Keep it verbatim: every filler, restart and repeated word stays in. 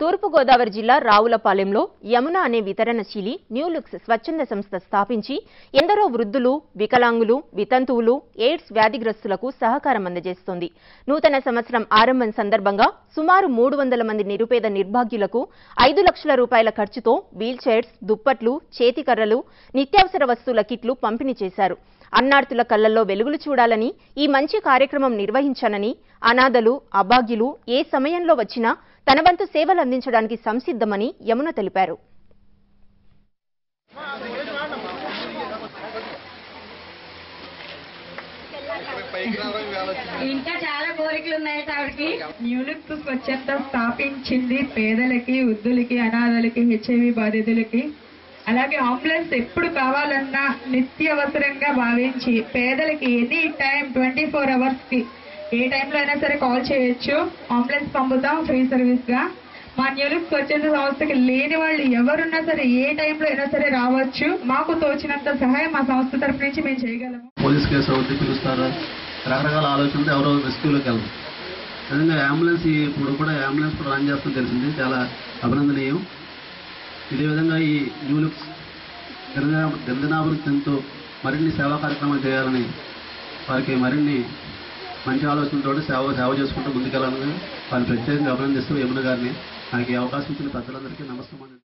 తూర్పుగోదావరి జిల్లా రావులపాలెంలో యమున అనే వితరణశీలి new looks స్వచ్ఛంద సంస్థ స్థాపించి ఎందరో వృద్ధులు, వికలాంగులు, వితంతువులు, ఎయిడ్స్ వ్యాధిగ్రస్తులకు సహకారం అందజేస్తోంది. నూతన సంవత్సరం ఆరంభం సందర్భంగా సుమారు మూడు వందల మంది నిరుపేద నిర్భాగ్యులకు ఐదు లక్షల రూపాయల ఖర్చుతో వీల్ చైర్స్, దుప్పట్లు, చేతికర్రలు, నిత్యావసర వస్తువుల కిట్లు పంపిణీ చేశారు. అన్నార్తుల కళ్లల్లో వెలుగులు చూడాలని ఈ మంచి కార్యక్రమం నిర్వహించానని, అనాథలు, అభాగ్యులు ఏ సమయంలో వచ్చినా తన వంతు సేవలు అందించడానికి సంసిద్ధమని యమున తెలిపారు. ఇంకా చాలా కోరికలు ఉన్నాయి ఆవిడకి. న్యూ లుక్స్ స్వచ్ఛంద స్థాపించింది పేదలకి, వృద్ధులకి, అనాథలకి, హెచ్ఐవి బాధితులకి, అలాగే అంబులెన్స్ ఎప్పుడు కావాలన్నా నిత్యవసరంగా భావించి పేదలకి any time twenty four hours కి ఏ టైంలో అయినా సరే కాల్ చేయొచ్చు. అంబులెన్స్ పంపుతాం ఫ్రీ సర్వీస్ గా. మా న్యూ లుక్స్ స్వచ్ఛంద సంస్థకి లేని వాళ్ళు ఎవరున్నా సరే ఏ టైంలో అయినా సరే రావచ్చు. మాకు తోచినంత సహాయం మా సంస్థ తరఫు నుంచి మేము చేయగలము. పోలీస్ కేసు అవుతుంది, పిలుస్తారు, రకరకాల ఆలోచనతో ఎవరో రెస్క్యూలోకి వెళ్ళరు. నిజంగా అంబులెన్స్ ఇప్పుడు కూడా అంబులెన్స్ కూడా రన్ చేస్తుందని తెలిసింది, చాలా అభినందనీయం. ఇదే విధంగా ఈ న్యూ లుక్స్ దినదిన దినదినాభివృద్ధి చెందుతూ మరిన్ని సేవా కార్యక్రమాలు చేయాలని, వారికి మరిన్ని మంచి ఆలోచనతో సేవ సేవ చేసుకుంటూ ముందుకెళ్ళాలని వారిని ప్రత్యేకంగా అభినందిస్తూ యమున గారిని నాకు ఈ అవకాశం ఇచ్చిన పెద్దలందరికీ నమస్కారం.